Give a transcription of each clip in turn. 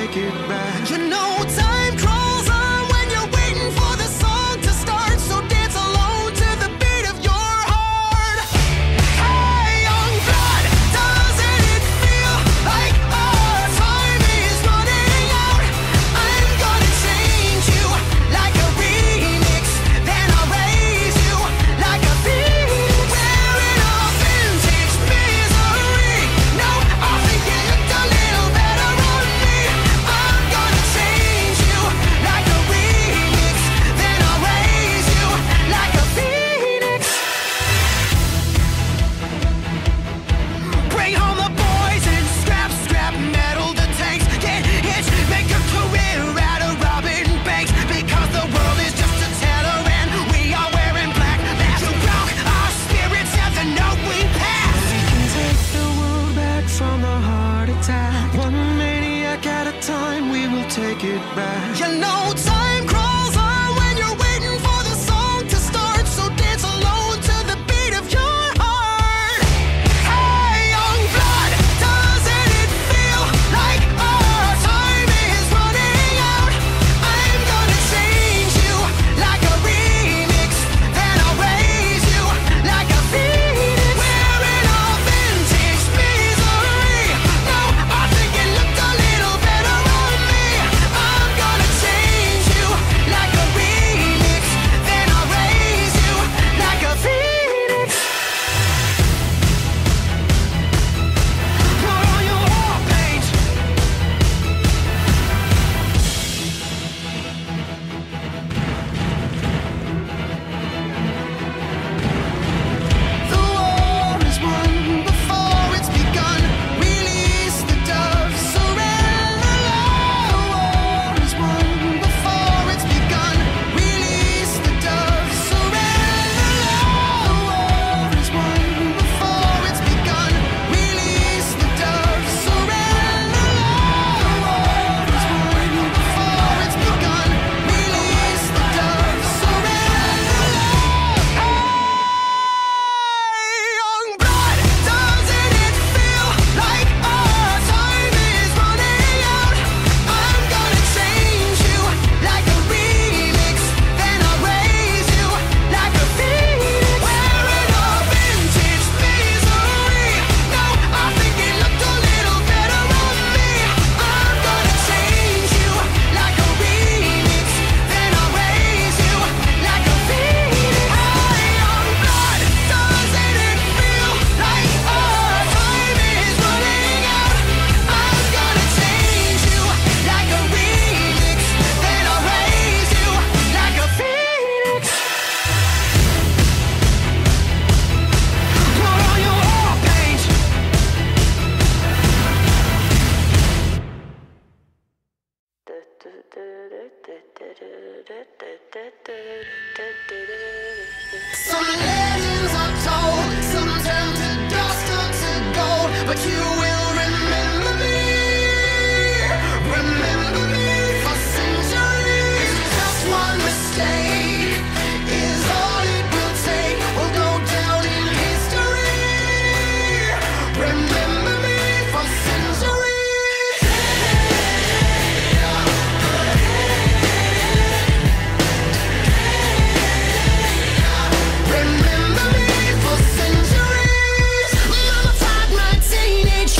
take it back. You know time crawls on when you're waiting for the song to start, so dance alone to the beat of your heart. Hey, young blood, doesn't it feel like our time is running out? I'm gonna change you like a remix, then I'll raise you like a phoenix. Wearing a vintage misery. No, I think it looked a little better on me. I'm gonna change you like a remix, then I'll raise you like a phoenix. Bring home the boys and scrap metal the tanks. Get hitch, make a career out of robbing banks, because the world is just a teller and we are wearing black. That's rock our spirits as a note we pass. We can take the world back from the heart attack. One maniac at a time, we will take it back. You know time crawls on when you're waiting for the song to start, so dance alone to the beat of your heart. Hey, young blood, doesn't it feel like our time is running out? I'm gonna change you like a remix, then I'll raise you like a phoenix. Wearing a vintage misery. No, I think it looked a little better on me. I'm gonna change you like a remix, then I'll raise you like a phoenix. Put on your war paint. The war is won before it's begun. Release the dove, surrender love. The war is won before it's begun. Release the dove, surrender love. The war is won before it's begun. Release the dove, surrender love. The war is won before it's begun. Release the dove, surrender love. Hey, young blood, doesn't it feel like our time is running out? I'm gonna change you like a remix, then I'll raise you like a phoenix. Wearing a vintage misery. No, I think it looked a little better on me. I'm gonna change you like a remix, then I'll raise you like a phoenix. Hey, young blood, doesn't it feel like our time is running out? I'm gonna change you like a remix, then I'll raise you like a phoenix. Put on your war paint. Some legends are told, some turn to dust or to gold, but you will remember me for centuries. Just one mistake is all it will take. We'll go down in history. Remember me for centuries. Remember me for centuries. Mama tied my teenage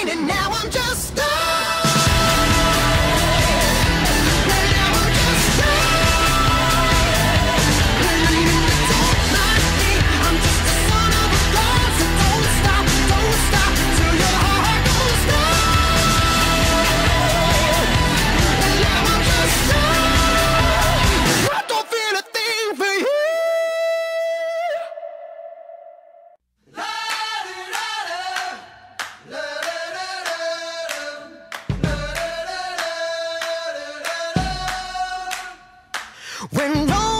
pain, and now I'm just stuck. When no